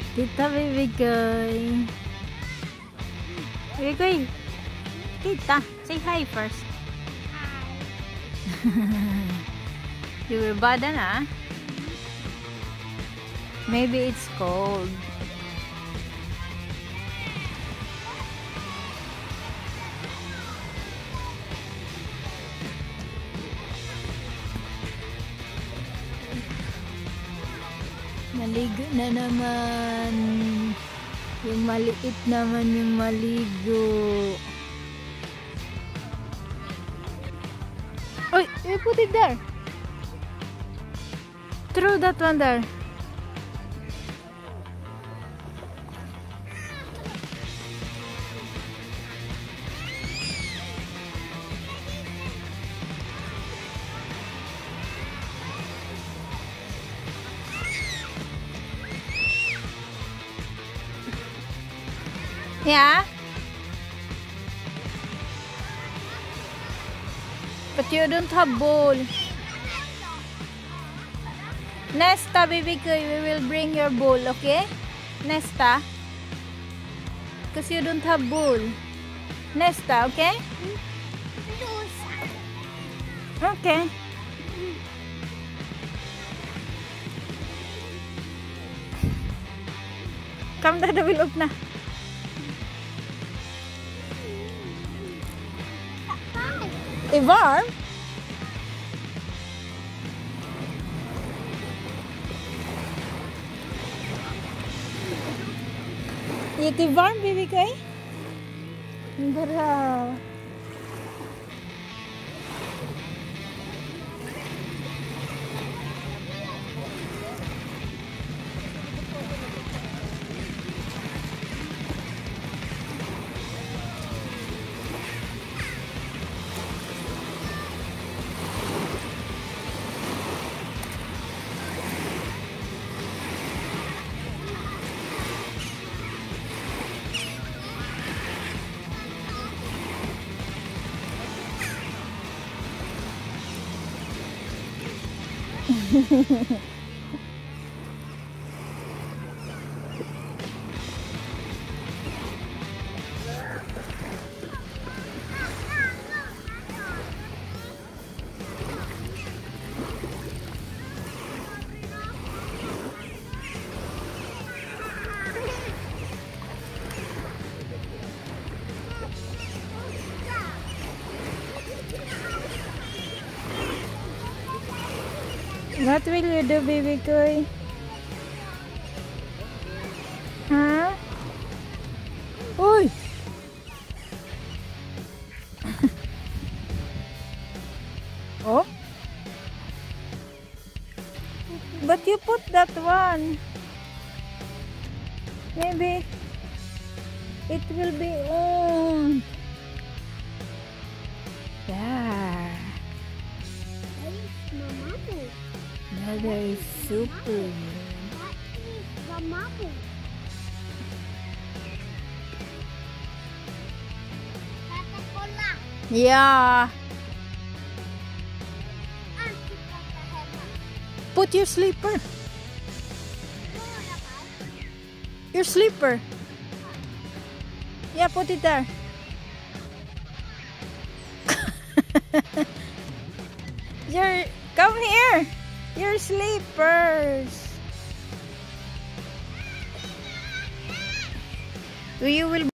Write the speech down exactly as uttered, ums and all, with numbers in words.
Kita, baby girl. Baby girl. Kita, say hi first. You were bad na? Maybe it's cold. Maligo na naman. Yung maliit naman yung maligo. Oy, you put it there. Throw that one there. Yeah? But you don't have bowl. Nesta, baby girl, we will bring your bowl, okay? Nesta. Because you don't have bowl. Nesta, okay? Okay. Come, Dada will open na. Ivar? Iti varm, baby kay? Dara. What will you do, baby boy? Huh? Uy! Oh? But you put that one. Maybe it will be on. Yeah. That is super. Yeah. Put your slipper. Your slipper. Yeah, put it there. Your, come here. Your slippers. You will